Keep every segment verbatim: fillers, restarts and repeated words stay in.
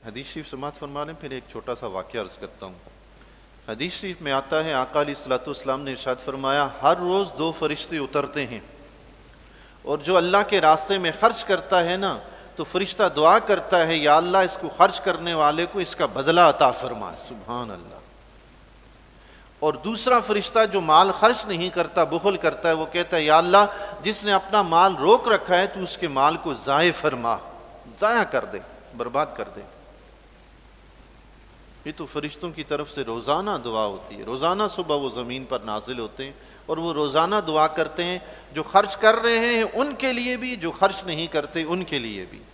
حدیث شریف سماعت فرما لیں، پھر ایک چھوٹا سا واقعہ عرض کرتا ہوں۔ حدیث شریف میں آتا ہے آقا علیہ الصلوۃ والسلام نے ارشاد فرمایا ہر روز دو فرشتے اترتے ہیں، اور جو اللہ کے راستے میں خرچ کرتا ہے نا تو فرشتہ دعا کرتا ہے یا اللہ اس کو خرچ کرنے والے کو اس کا بدلہ عطا فرما۔ سبحان اللہ۔ اور دوسرا فرشتہ جو مال خرچ نہیں کرتا، بخل کرتا ہے، وہ کہتا ہے یا اللہ جس نے اپنا مال روک رکھا ہے تو اس کے مال کو ضائع فرما، ضائع کر دے، برباد کر دے۔ یہ تو فرشتوں کی طرف سے روزانہ دعا ہوتی ہے، روزانہ صبح وہ زمین پر نازل ہوتے ہیں اور وہ روزانہ دعا کرتے ہیں، جو خرچ کر رہے ہیں ان کے لیے بھی، جو خرچ نہیں کرتے ان کے لیے بھی۔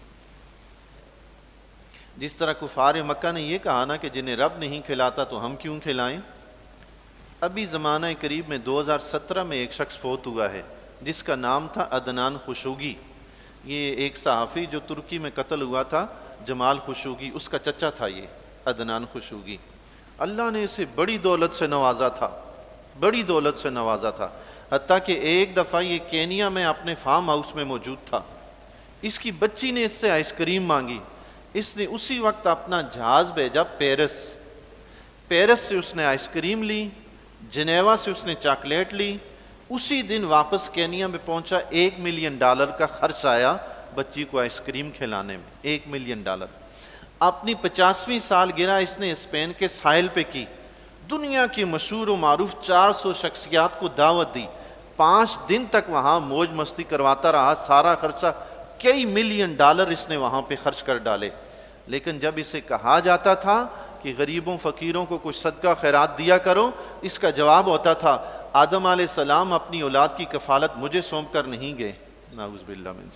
جس طرح کفار مکہ نے یہ کہا نا کہ جنہیں رب نہیں کھلاتا تو ہم کیوں کھلائیں۔ ابھی زمانہ قریب میں دو ہزار سترہ میں ایک شخص فوت ہوا ہے جس کا نام تھا عدنان خشوگی۔ یہ ایک صحافی جو ترکی میں قتل ہوا تھا، جمال خشوگی، اس کا چچا تھا یہ عدنان خشوگی۔ اللہ نے اسے بڑی دولت سے نوازا تھا، بڑی دولت سے نوازا تھا، حتیٰ کہ ایک دفعہ یہ کینیا میں اپنے فارم ہاؤس میں موجود تھا۔ اس کی بچی نے اس سے آئس کریم مانگی، اس نے اسی وقت اپنا جہاز بھیجا پیرس، پیرس سے اس نے آئس کریم لی، جنیوا سے اس نے چاکلیٹ لی، اسی دن واپس کینیا میں پہنچا، ایک ملین ڈالر کا خرچ آیا بچی کو آئس کریم کھلانے میں، ایک ملین ڈالر۔ اپنی پچاسویں سال گرہ اس نے اسپین کے ساحل پہ کی، دنیا کی مشہور و معروف چار سو شخصیات کو دعوت دی، پانچ دن تک وہاں موج مستی کرواتا رہا، سارا خرچہ کئی ملین ڈالر اس نے وہاں پہ خرچ کر ڈالے۔ لیکن جب اسے کہا جاتا تھا کہ غریبوں فقیروں کو کچھ صدقہ خیرات دیا کرو، اس کا جواب ہوتا تھا آدم علیہ السلام اپنی اولاد کی کفالت مجھے سونپ کر نہیں گئے، نعوذ باللہ من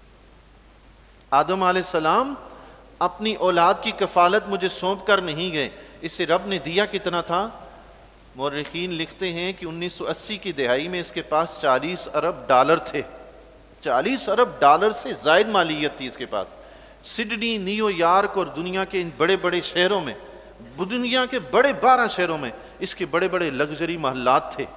ذالک۔ آدم علیہ السلام اپنی اولاد کی کفالت مجھے سونپ کر نہیں گئے، اسے رب نے دیا کتنا تھا؟ مورخین لکھتے ہیں کہ انیس سو اسی کی دہائی میں اس کے پاس چالیس ارب ڈالر تھے، چالیس ارب ڈالر سے زائد مالیت تھی اس کے پاس۔ سڈنی، نیو یارک اور دنیا کے ان بڑے بڑے شہروں میں، دنیا کے بڑے بارہ شہروں میں اس کے بڑے بڑے لگژری محلات تھے۔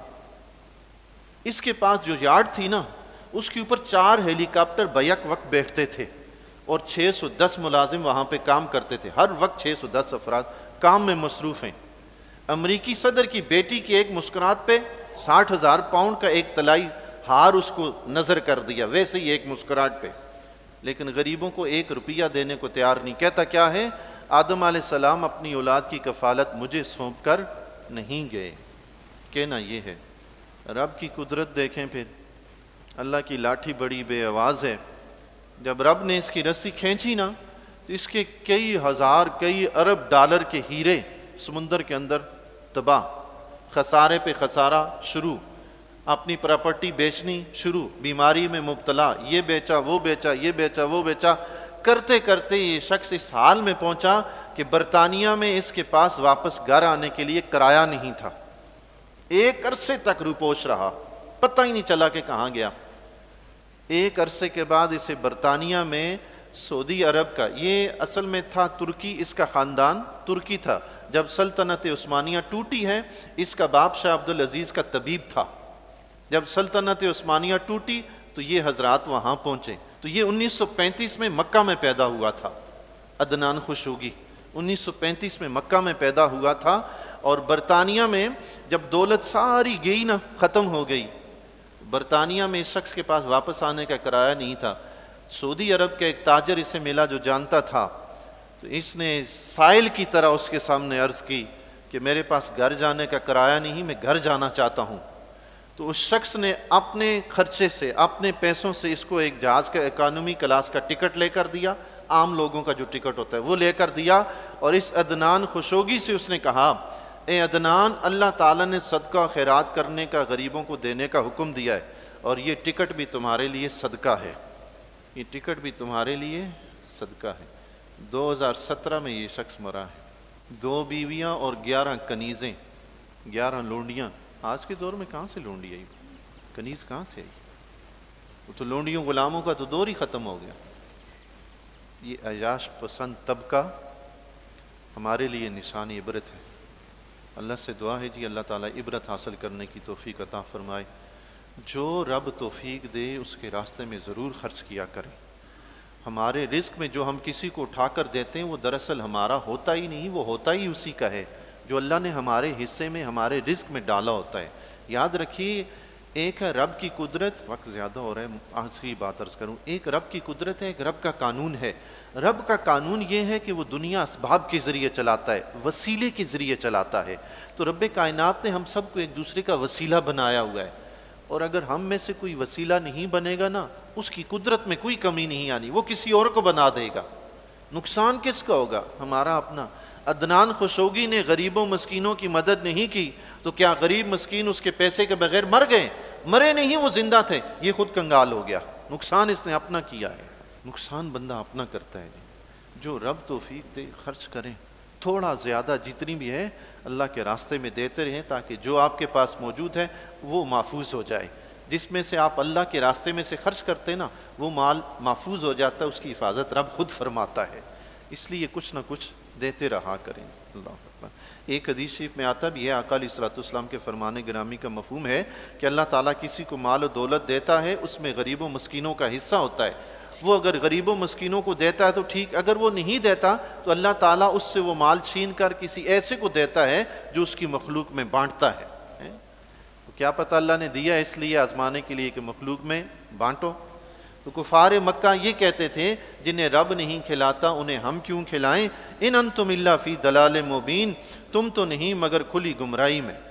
اس کے پاس جو یارڈ تھی نا، اس کے اوپر چار ہیلی کاپٹر بیک وقت بیٹھتے تھے اور چھ سو دس ملازم وہاں پہ کام کرتے تھے، ہر وقت چھ سو دس افراد کام میں مصروف ہیں۔ امریکی صدر کی بیٹی کی ایک مسکراہٹ پہ ساٹھ ہزار پاؤنڈ کا ایک طلائی ہار اس کو نظر کر دیا، ویسے ہی ایک مسکراہٹ پہ، لیکن غریبوں کو ایک روپیہ دینے کو تیار نہیں۔ کہتا کیا ہے؟ آدم علیہ السلام اپنی اولاد کی کفالت مجھے سونپ کر نہیں گئے۔ کہنا یہ ہے۔ رب کی قدرت دیکھیں، پھر اللہ کی لاٹھی بڑی بے آواز ہے۔ جب رب نے اس کی رسی کھینچی نا تو اس کے کئی ہزار کئی ارب ڈالر کے ہیرے سمندر کے اندر تباہ، خسارے پہ خسارہ شروع، اپنی پراپرٹی بیچنی شروع، بیماری میں مبتلا، یہ بیچا وہ بیچا یہ بیچا وہ بیچا، کرتے کرتے یہ شخص اس حال میں پہنچا کہ برطانیہ میں اس کے پاس واپس گھر آنے کے لیے کرایہ نہیں تھا۔ ایک عرصے تک روپوش رہا، پتہ ہی نہیں چلا کہ کہاں گیا۔ ایک عرصے کے بعد اسے برطانیہ میں سعودی عرب کا، یہ اصل میں تھا ترکی، اس کا خاندان ترکی تھا۔ جب سلطنت عثمانیہ ٹوٹی ہے، اس کا باپ شاہ عبدالعزیز کا طبیب تھا۔ جب سلطنت عثمانیہ ٹوٹی تو یہ حضرات وہاں پہنچے۔ تو یہ انیس سو پینتیس میں مکہ میں پیدا ہوا تھا، عدنان خشوگی انیس سو پینتیس میں مکہ میں پیدا ہوا تھا، اور برطانیہ میں جب دولت ساری گئی نا، ختم ہو گئی، برطانیہ میں اس شخص کے پاس واپس آنے کا کرایہ نہیں تھا۔ سعودی عرب کا ایک تاجر اسے ملا جو جانتا تھا، تو اس نے سائل کی طرح اس کے سامنے عرض کی کہ میرے پاس گھر جانے کا کرایہ نہیں، میں گھر جانا چاہتا ہوں۔ تو اس شخص نے اپنے خرچے سے، اپنے پیسوں سے اس کو ایک جہاز کا اکانومی کلاس کا ٹکٹ لے کر دیا، عام لوگوں کا جو ٹکٹ ہوتا ہے وہ لے کر دیا، اور اس عدنان خشوگی سے اس نے کہا اے عدنان، اللہ تعالیٰ نے صدقہ خیرات کرنے کا، غریبوں کو دینے کا حکم دیا ہے، اور یہ ٹکٹ بھی تمہارے لیے صدقہ ہے، یہ ٹکٹ بھی تمہارے لیے صدقہ ہے۔ دو ہزار سترہ میں یہ شخص مرا ہے۔ دو بیویاں اور گیارہ کنیزیں، گیارہ لونڈیاں۔ آج کے دور میں کہاں سے لونڈی آئی؟ کنیز کہاں سے آئی؟ وہ تو لونڈیوں غلاموں کا تو دور ہی ختم ہو گیا۔ یہ عیاش پسند طبقہ ہمارے لیے نشان عبرت ہے۔ اللہ سے دعا ہے جی اللہ تعالیٰ عبرت حاصل کرنے کی توفیق عطا فرمائے۔ جو رب توفیق دے اس کے راستے میں ضرور خرچ کیا کریں۔ ہمارے رزق میں جو ہم کسی کو اٹھا کر دیتے ہیں وہ دراصل ہمارا ہوتا ہی نہیں، وہ ہوتا ہی اسی کا ہے جو اللہ نے ہمارے حصے میں ہمارے رزق میں ڈالا ہوتا ہے۔ یاد رکھیے، ایک ہے رب کی قدرت، وقت زیادہ ہو رہا ہے آخری بات عرض کروں، ایک رب کی قدرت ہے، ایک رب کا قانون ہے۔ رب کا قانون یہ ہے کہ وہ دنیا اسباب کے ذریعے چلاتا ہے، وسیلے کے ذریعے چلاتا ہے۔ تو رب کائنات نے ہم سب کو ایک دوسرے کا وسیلہ بنایا ہوا ہے، اور اگر ہم میں سے کوئی وسیلہ نہیں بنے گا نا، اس کی قدرت میں کوئی کمی نہیں آنی، وہ کسی اور کو بنا دے گا۔ نقصان کس کا ہوگا؟ ہمارا اپنا۔ عدنان خشوگی نے غریبوں مسکینوں کی مدد نہیں کی تو کیا غریب مسکین اس کے پیسے کے بغیر مر گئے؟ مرے نہیں، وہ زندہ تھے، یہ خود کنگال ہو گیا۔ نقصان اس نے اپنا کیا ہے، نقصان بندہ اپنا کرتا ہے۔ جو رب توفیق دے خرچ کریں، تھوڑا زیادہ جتنی بھی ہے اللہ کے راستے میں دیتے رہیں، تاکہ جو آپ کے پاس موجود ہے وہ محفوظ ہو جائے۔ جس میں سے آپ اللہ کے راستے میں سے خرچ کرتے نا، وہ مال محفوظ ہو جاتا ہے، اس کی حفاظت رب خود فرماتا ہے۔ اس لیے کچھ نہ کچھ دیتے رہا کریں۔ اللہ اکبر۔ ایک حدیث شریف میں آتا بھی ہے، آقا علیہ الصلوۃ والسلام کے فرمان گرامی کا مفہوم ہے کہ اللہ تعالیٰ کسی کو مال و دولت دیتا ہے، اس میں غریبوں مسکینوں کا حصہ ہوتا ہے۔ وہ اگر غریبوں مسکینوں کو دیتا ہے تو ٹھیک، اگر وہ نہیں دیتا تو اللہ تعالیٰ اس سے وہ مال چھین کر کسی ایسے کو دیتا ہے جو اس کی مخلوق میں بانٹتا ہے۔ تو کیا پتہ اللہ نے دیا اس لیے آزمانے کے لیے کہ مخلوق میں بانٹو۔ تو کفار مکہ یہ کہتے تھے جنہیں رب نہیں کھلاتا انہیں ہم کیوں کھلائیں؟ ان انتم الا فی ضلال مبین، تم تو نہیں مگر کھلی گمراہی میں۔